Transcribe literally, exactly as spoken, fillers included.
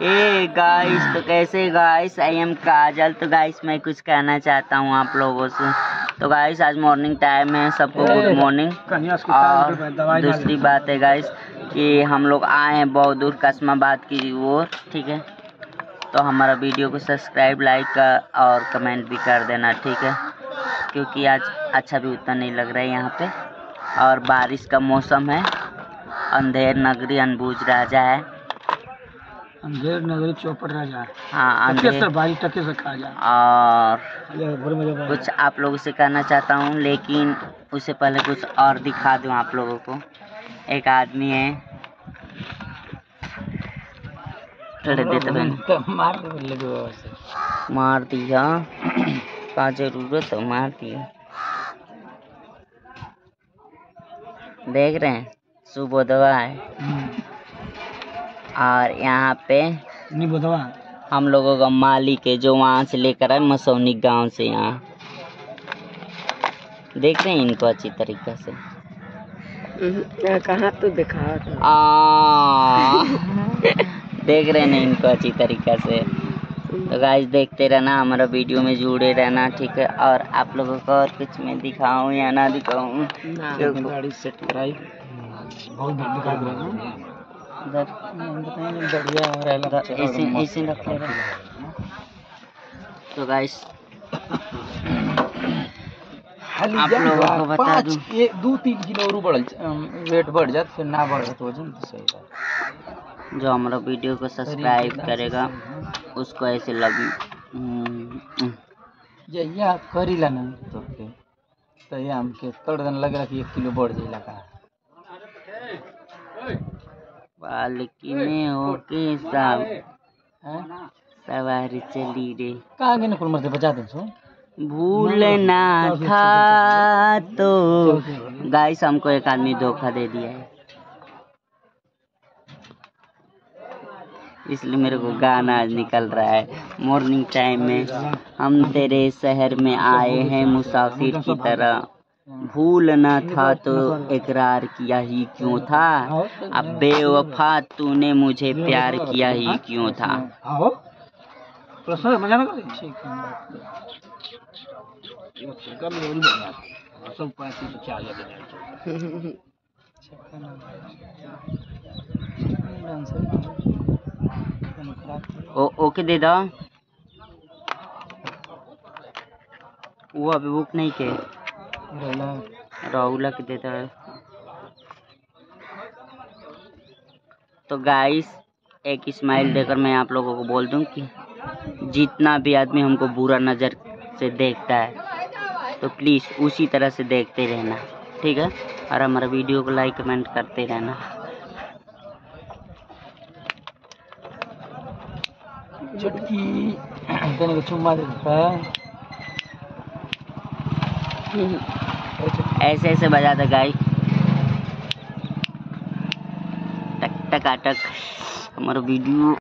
ए guys, तो कैसे guys, I am काजल। तो गाइस मैं कुछ कहना चाहता हूँ आप लोगों से। तो गाइस आज मॉर्निंग टाइम है, सबको गुड मॉर्निंग। और दूसरी बात है गाइस कि हम लोग आए हैं बहुत दूर कस्माबाद की ओर, ठीक है। तो हमारा वीडियो को सब्सक्राइब, लाइक और कमेंट भी कर देना, ठीक है, क्योंकि आज अच्छा भी उतना नहीं लग रहा है यहाँ पे। और बारिश का मौसम है, अंधेर नगरी अनबूझ राजा है, अंधेर नगरी चौपट राजा। हाँ अंधेर बारिश टके से खा जा। और कुछ आप लोगों से कहना चाहता हूँ, लेकिन उससे पहले कुछ और दिखा दूँ आप लोगों को। एक आदमी है, थोड़े देते मार मार दिया का जरूरत है, मार दिया। देख रहे हैं सुबोधवा है। और यहाँ पे हम लोगों का मालिक है जो वहाँ से लेकर आए मसौनी गांव से। यहाँ देख रहे हैं इनको अच्छी तरीके से। कहाँ तो दिखा देख रहे हैं इनको अच्छी तरीके से। तो गाइस देखते रहना, हमारा वीडियो में जुड़े रहना, ठीक है। और आप लोगों को और कुछ मैं दिखाऊं या ना दिखाऊं? गाड़ी सेट कराई बहुत दिखा ऐसे ऐसे रखते रहे। तो गाइस आप लोगों को बता दूं, ये दो तीन किलो और बढ़ वेट बढ़ जात, फिर ना बढ़ तो वजन तो सही है। जो हमारा वीडियो को सब्सक्राइब करेगा उसको ऐसे लगी जैया करी ला ना तो के तो ये हमके तोड़ दिन लग रहा कि एक किलो बढ़ जाइला का बालकी में हो के सब सवारी चली रे। कहाँ गए कुल मरते बचा दे सो भूलना था। तो गाइस हमको एक आदमी धोखा दे दिया है, इसलिए मेरे को गाना आज निकल रहा है मॉर्निंग टाइम में। हम तेरे शहर में आए हैं मुसाफिर की तरह, भूलना था तो इकरार किया ही क्यों था, अब बेवफा तूने मुझे प्यार किया ही क्यों था। ओ ओके दे दो, वो अभी बुक नहीं के राहुल के देता है। तो गाइस एक स्माइल देकर मैं आप लोगों को बोल दूं कि जितना भी आदमी हमको बुरा नज़र से देखता है तो प्लीज़ उसी तरह से देखते रहना, ठीक है। और हमारा वीडियो को लाइक कमेंट करते रहना। चुटकी देने को चुम्मा देता है, ऐसे ऐसे बजाता गाइस, टक टक टक। हमारा वीडियो